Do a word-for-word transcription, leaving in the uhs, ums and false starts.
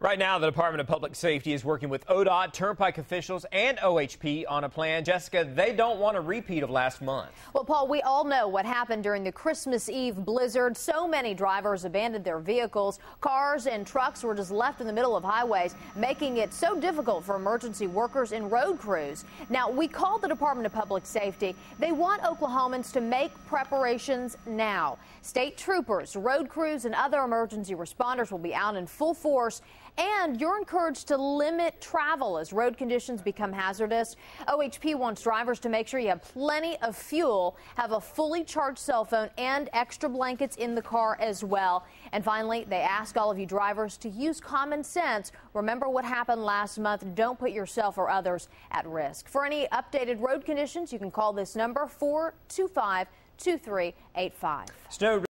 Right now, the Department of Public Safety is working with O D O T, Turnpike officials, and O H P on a plan. Jessica, they don't want a repeat of last month. Well, Paul, we all know what happened during the Christmas Eve blizzard. So many drivers abandoned their vehicles. Cars and trucks were just left in the middle of highways, making it so difficult for emergency workers and road crews. Now, we called the Department of Public Safety. They want Oklahomans to make preparations now. State troopers, road crews, and other emergency responders will be out in full force. And you're encouraged to limit travel as road conditions become hazardous. O H P wants drivers to make sure you have plenty of fuel, have a fully charged cell phone, and extra blankets in the car as well. And finally, they ask all of you drivers to use common sense. Remember what happened last month. Don't put yourself or others at risk. For any updated road conditions, you can call this number, four two five, two three eight five. Snow